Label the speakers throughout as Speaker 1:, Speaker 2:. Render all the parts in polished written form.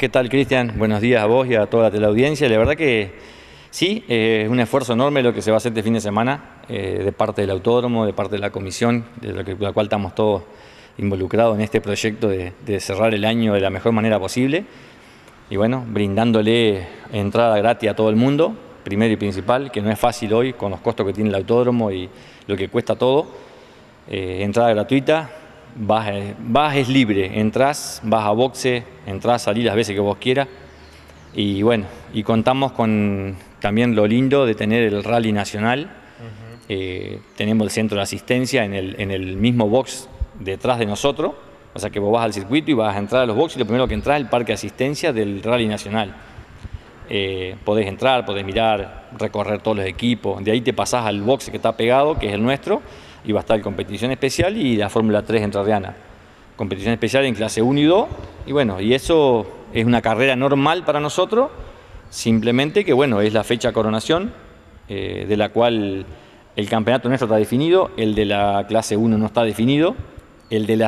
Speaker 1: ¿Qué tal, Cristian? Buenos días a vos y a toda la teleaudiencia. La verdad que sí, es un esfuerzo enorme lo que se va a hacer este fin de semana de parte del autódromo, de parte de la comisión, de la cual estamos todos involucrados en este proyecto de cerrar el año de la mejor manera posible. Y bueno, brindándole entrada gratis a todo el mundo, primero y principal, que no es fácil hoy con los costos que tiene el autódromo y lo que cuesta todo. Entrada gratuita. Vas es libre, entrás, vas a boxe, entrás, salís las veces que vos quieras. Y bueno, y contamos con también lo lindo de tener el rally nacional. Tenemos el centro de asistencia en el mismo box detrás de nosotros. O sea que vos vas al circuito y vas a entrar a los boxes y lo primero que entras es el parque de asistencia del rally nacional. Podés entrar, podés mirar, recorrer todos los equipos. De ahí te pasás al boxe que está pegado, que es el nuestro. Y va a estar competición especial y la Fórmula 3 entrerriana. Competición especial en clase 1 y 2. Y bueno, y eso es una carrera normal para nosotros, simplemente que bueno, es la fecha de coronación, de la cual el campeonato nuestro está definido, el de la clase 1 no está definido, el de la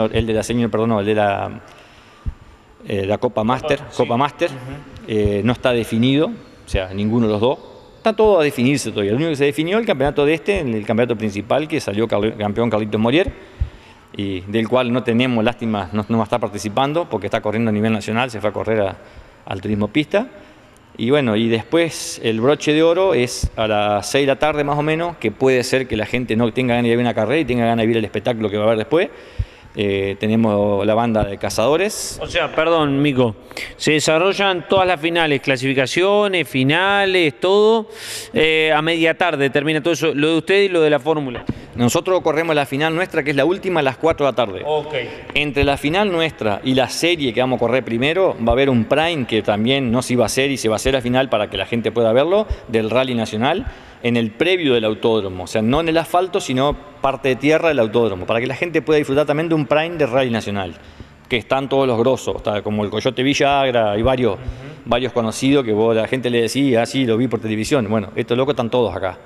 Speaker 1: Copa Master, no está definido, o sea, ninguno de los dos. Está todo a definirse todavía. Lo único que se definió el campeonato en el campeonato principal, que salió campeón Carlitos Morier, y del cual no tenemos, lástima, no va a estar participando porque está corriendo a nivel nacional, se fue a correr al turismo pista. Y bueno, y después el broche de oro es a las 6 de la tarde más o menos, que puede ser que la gente no tenga ganas de ir a ver una carrera y tenga ganas de ver el espectáculo que va a haber después. Tenemos la banda de cazadores.
Speaker 2: O sea, perdón, Mico, se desarrollan todas las finales, clasificaciones, finales, todo, a media tarde termina todo eso, lo de usted y lo de la fórmula.
Speaker 1: Nosotros corremos la final nuestra, que es la última, a las 4 de la tarde.
Speaker 2: Okay.
Speaker 1: Entre la final nuestra y la serie que vamos a correr primero, va a haber un prime que también no se iba a hacer y se va a hacer a final para que la gente pueda verlo, del Rally Nacional, en el previo del autódromo. O sea, no en el asfalto, sino parte de tierra del autódromo, para que la gente pueda disfrutar también de un prime de Rally Nacional, que están todos los grosos, está como el Coyote Villagra, hay varios conocidos que vos, la gente le decía, sí, lo vi por televisión. Bueno, estos locos están todos acá.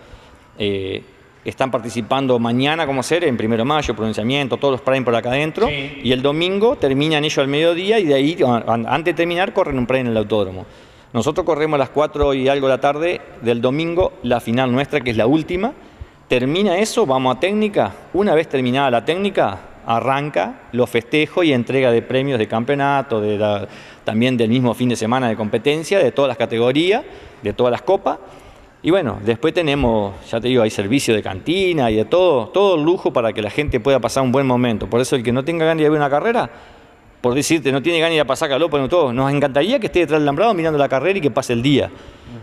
Speaker 1: Están participando mañana, como ser, en 1 de mayo, pronunciamiento, todos los prime por acá adentro, sí. Y el domingo terminan ellos al mediodía y de ahí, antes de terminar, corren un prime en el autódromo. Nosotros corremos a las 4 y algo de la tarde del domingo, la final nuestra, que es la última. Termina eso, vamos a técnica. Una vez terminada la técnica, arranca los festejos y entrega de premios de campeonato, también del mismo fin de semana de competencia, de todas las categorías, de todas las copas. Y bueno, después tenemos, ya te digo, hay servicio de cantina y de todo el lujo para que la gente pueda pasar un buen momento. Por eso el que no tenga ganas de ver una carrera, por decirte, no tiene ganas de ir a pasar calor, pero todo, nos encantaría que esté detrás del alambrado mirando la carrera y que pase el día.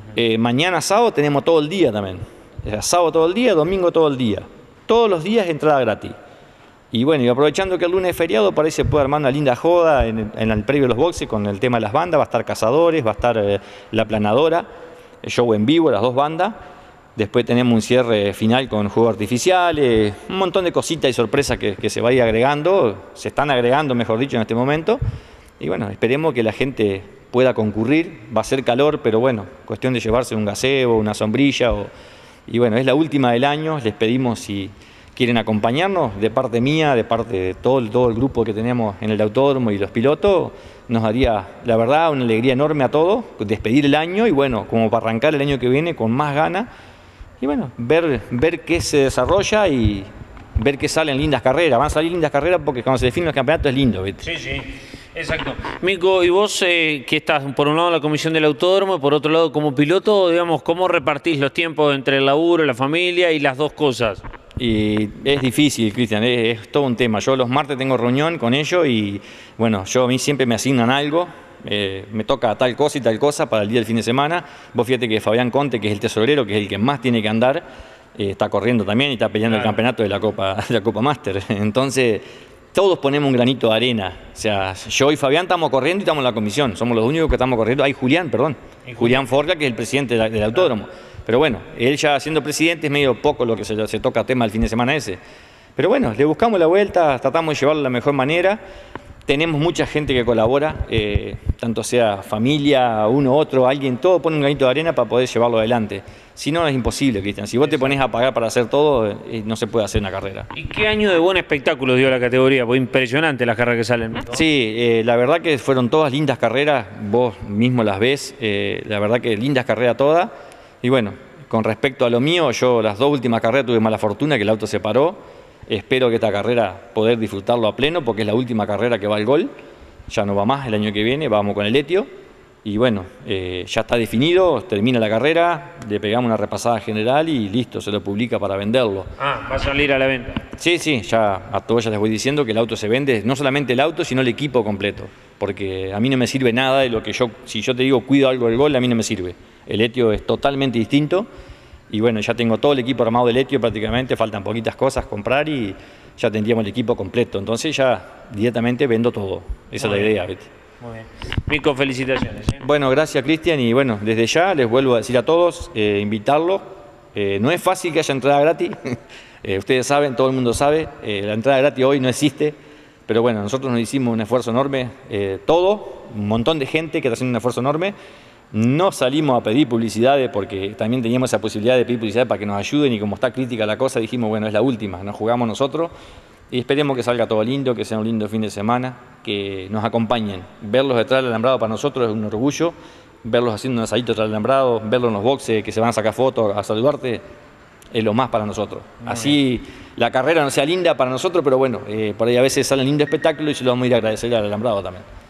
Speaker 1: Mañana sábado tenemos todo el día también. Sábado todo el día, domingo todo el día. Todos los días entrada gratis. Y bueno, y aprovechando que el lunes es feriado, parece que puede armar una linda joda en el previo de los boxes con el tema de las bandas. Va a estar Cazadores, va a estar La Planadora, el show en vivo, las dos bandas. Después tenemos un cierre final con juegos artificiales, un montón de cositas y sorpresas que se va a ir agregando, se están agregando, mejor dicho, en este momento. Y bueno, esperemos que la gente pueda concurrir. Va a ser calor, pero bueno, cuestión de llevarse un gazebo, una sombrilla. Y bueno, es la última del año. Les pedimos si quieren acompañarnos, de parte mía, de parte de todo el grupo que tenemos en el autódromo y los pilotos. Nos daría, la verdad, una alegría enorme a todos, despedir el año y bueno, como para arrancar el año que viene con más ganas. Y bueno, ver qué se desarrolla y ver qué salen lindas carreras. Van a salir lindas carreras porque cuando se definen los campeonatos es lindo, ¿viste?
Speaker 2: Sí, exacto. Mico, y vos que estás por un lado en la comisión del autódromo y por otro lado como piloto, digamos, ¿cómo repartís los tiempos entre el laburo, la familia y las dos cosas?
Speaker 1: Y es difícil, Cristian, es todo un tema. Yo los martes tengo reunión con ellos y bueno, a mí siempre me asignan algo. Me toca tal cosa y tal cosa para el día del fin de semana. Vos fíjate que Fabián Conte, que es el tesorero, que es el que más tiene que andar, está corriendo también y está peleando el campeonato de la Copa Master. Entonces, todos ponemos un granito de arena. O sea, yo y Fabián estamos corriendo y estamos en la comisión. Somos los únicos que estamos corriendo. Hay Julián Forga, que es el presidente del autódromo. Pero bueno, él ya siendo presidente es medio poco lo que se toca tema el fin de semana ese. Pero bueno, le buscamos la vuelta, tratamos de llevarlo de la mejor manera. Tenemos mucha gente que colabora, tanto sea familia, uno, otro, alguien, todo pone un granito de arena para poder llevarlo adelante. Si no, es imposible, Cristian. Si vos te pones a pagar para hacer todo, no se puede hacer una carrera.
Speaker 2: ¿Y qué año de buen espectáculo dio la categoría? Fue impresionante las carreras que salen.
Speaker 1: Sí, la verdad que fueron todas lindas carreras, vos mismo las ves, la verdad que lindas carreras todas. Y bueno, con respecto a lo mío, yo las 2 últimas carreras tuve mala fortuna, que el auto se paró. Espero que esta carrera poder disfrutarlo a pleno, porque es la última carrera que va al gol. Ya no va más el año que viene, vamos con el Etio. Y bueno, ya está definido, termina la carrera, le pegamos una repasada general y listo, se lo publica para venderlo.
Speaker 2: Ah, va a salir a la venta.
Speaker 1: Sí, ya a todos ya les voy diciendo que el auto se vende, no solamente el auto, sino el equipo completo. Porque a mí no me sirve nada de lo que si yo te digo cuido algo del gol, a mí no me sirve. El Etio es totalmente distinto. Y bueno, ya tengo todo el equipo armado del Etio prácticamente, faltan poquitas cosas comprar y ya tendríamos el equipo completo. Entonces ya directamente vendo todo. Esa es la idea, ¿viste?
Speaker 2: Muy bien. Mico, felicitaciones.
Speaker 1: Bueno, gracias Cristian y bueno, desde ya les vuelvo a decir a todos, invitarlos. No es fácil que haya entrada gratis, ustedes saben, todo el mundo sabe, la entrada gratis hoy no existe, pero bueno, nosotros nos hicimos un esfuerzo enorme, un montón de gente que está haciendo un esfuerzo enorme. No salimos a pedir publicidades porque también teníamos esa posibilidad de pedir publicidad para que nos ayuden y como está crítica la cosa dijimos, bueno, es la última, nos jugamos nosotros y esperemos que salga todo lindo, que sea un lindo fin de semana, que nos acompañen. Verlos detrás del alambrado para nosotros es un orgullo, verlos haciendo un asadito detrás del alambrado, verlos en los boxes, que se van a sacar fotos, a saludarte, es lo más para nosotros. Así la carrera no sea linda para nosotros, pero bueno, por ahí a veces sale un lindo espectáculo y se lo vamos a ir a agradecer al alambrado también.